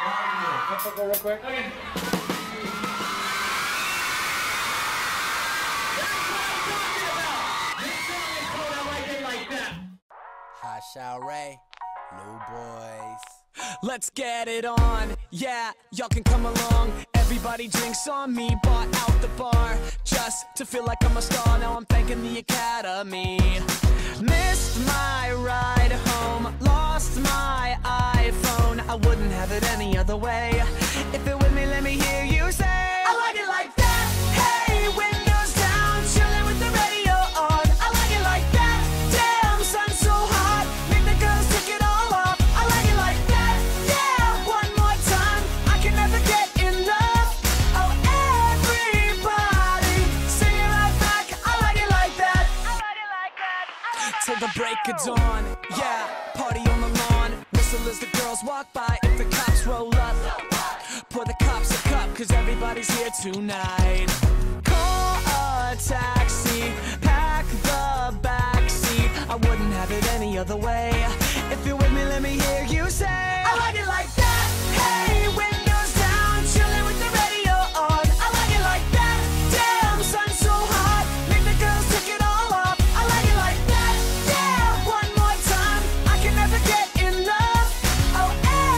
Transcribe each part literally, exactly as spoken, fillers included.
Can I go real quick? Okay. Hi, Chelle Rae, new boys. Let's get it on, yeah, y'all can come along. Everybody drinks on me, bought out the bar just to feel like I'm a star. Now I'm thanking the Academy. Missed my ride home, lost my iPhone. I wouldn't have it any other way. If you're with me, let me hear you say, I like it like that. Hey, windows down, chilling with the radio on. I like it like that. Damn, sun's so hot, make the girls take it all off. I like it like that. Yeah, one more time, I can never get enough. Oh, everybody, sing it right back. I like it like that. I like it like that. Like till the break of dawn, yeah, party on the lawn. Whistle as the girls walk by. If the cops roll up, pour the cops a cup, cause everybody's here tonight. Call a taxi, pack the backseat. I wouldn't have it any other way. If you're with me, let me hear you say, I like it like that. Hey, windows down, chilling with the radio on. I like it like that. Damn, sun's so hot, make the girls take it all off. I like it like that. Yeah, one more time, I can never get enough. Oh,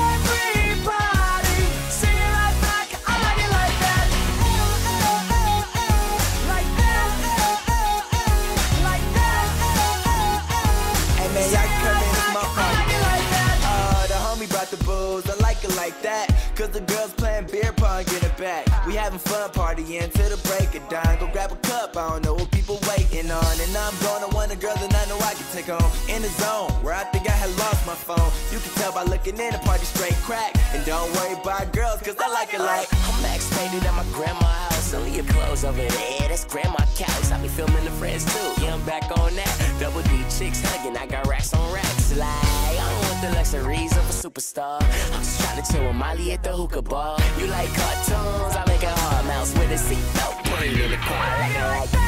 everybody, sing it right back. I like it like that. Oh, oh, oh, oh, like that. Oh, oh, oh, like that. Oh, oh, oh. Hey man, y'all come in this motherfucker. I like it like that. Uh, the homie brought the booze, I like it like that. Cause the girls playing beer pong, get it back. We having fun partying till the break of dawn. Go grab a cup, I don't know what people waiting on. And I'm gonna want a girl that I know I can take home. In the zone, where I think I had lost my phone. You can tell by looking in, the party straight crack. And don't worry about girls, cause I like it like I'm Max faded at my grandma's house. Only your clothes over there, that's grandma couch. I be filming the friends too, yeah, I'm back on that. Double D chicks hugging, I got racks on racks. Like, I don't want the luxuries of a superstar. I'm just trying to chill with Molly at the hookah bar. You like cartoons, I make a hard mouse with a seatbelt. Put it in the car, I like it like that.